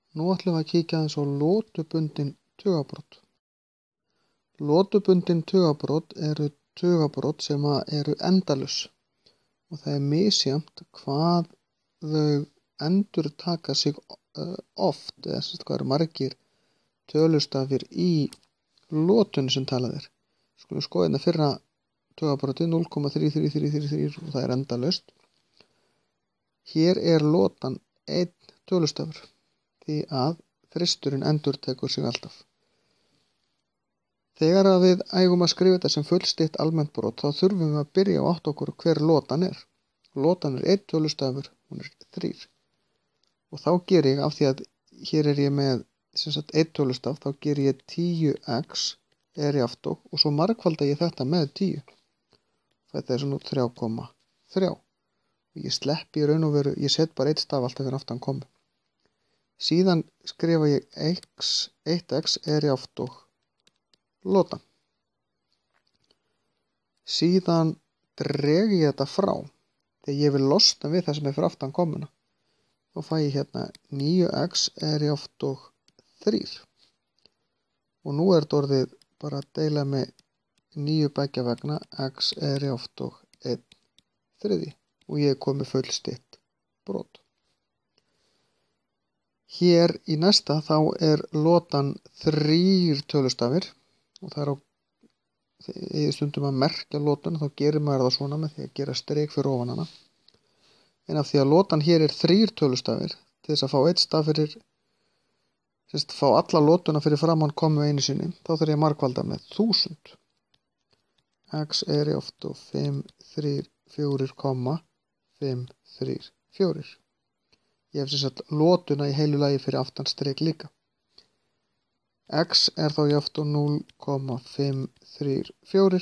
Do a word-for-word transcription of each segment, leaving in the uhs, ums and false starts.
Nú ætlum við að kíkja aðeins á lotubundin tugabrot. Lotubundin tugabrot eru tugabrot sem eru endalaus og það er misjafnt hvað þau endurtaka sig oft, eða sem sagt hvað eru margir tölustafir í lotunni sem talað er. Skulum skoða hérna fyrra tugabrotið núll komma þrjú þrjú þrjú þrjú þrjú og það er endalaust. Hér er lotan einn tölustafur því að fristurinn endurtekur sig alltaf. Þegar að við ægum að skrifa þetta sem fullstytt almennt brot þá þurfum við að byrja á átta okkur hver lotan er. Lotan er einn tölustafur, hún er þrír. Og þá ger ég, af því að hér er ég með sem sagt einn tölustaf, þá ger ég tíu x er í aftók og svo margfalda ég þetta með tíu. Þetta er svona þrjú komma þrjú. Og ég sleppi í raun og veru, ég set bara einn staf alltaf fyrir aftan komu. Síðan skrifa ég x, eitt x er í aftók lotan. Síðan dreg ég þetta frá. Þegar ég vil losna við það sem er fyrir aftan komuna. Þá fæ ég hérna níu x er í aftók þrír. Og nú er þetta orðið bara að deila með níu beggja vegna, x er í aftók einn þriðji. Og ég er komið fullstytt brot. Hér í næsta þá er lotan þrír tölustafir og það er á þegar stundum að merkja lotuna þá gerir maður það svona með því að gera strik fyrir ofan hana. En af því að lotan hér er þrír tölustafir til þess að fá einn staf fyrir sérst, fá alla lotuna fyrir framann komu einu sinni þá þarf ég að margfalda með þúsund. X er í aftók fimm þrjú fjögur komma fimm þrjú fjögur. Ég hef sem sagt lotuna í heilu lagi fyrir aftan strik líka. X er þá í aftók núll komma fimm þrjú fjögur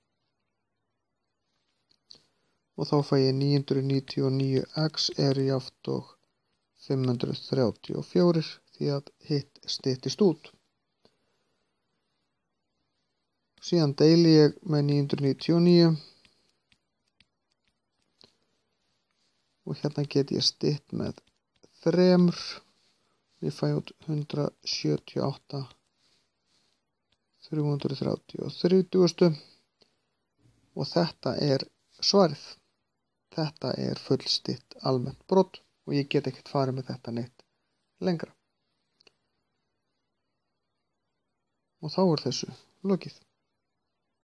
og þá fæ ég níu hundruð níutíu og níu x er í aftók fimm hundruð þrjátíu og fjögur því að hitt styttist út. Síðan deili ég með níu hundruð níutíu og níu og hérna get ég stytt með þremur. Ég fæ út hundrað sjötíu og átta þrjú hundruð þrjátíu og þrjú og þetta er svarið. Þetta er fullstytt almennt brot og ég get ekkert farið með þetta neitt lengra. Og þá er þessu lokið.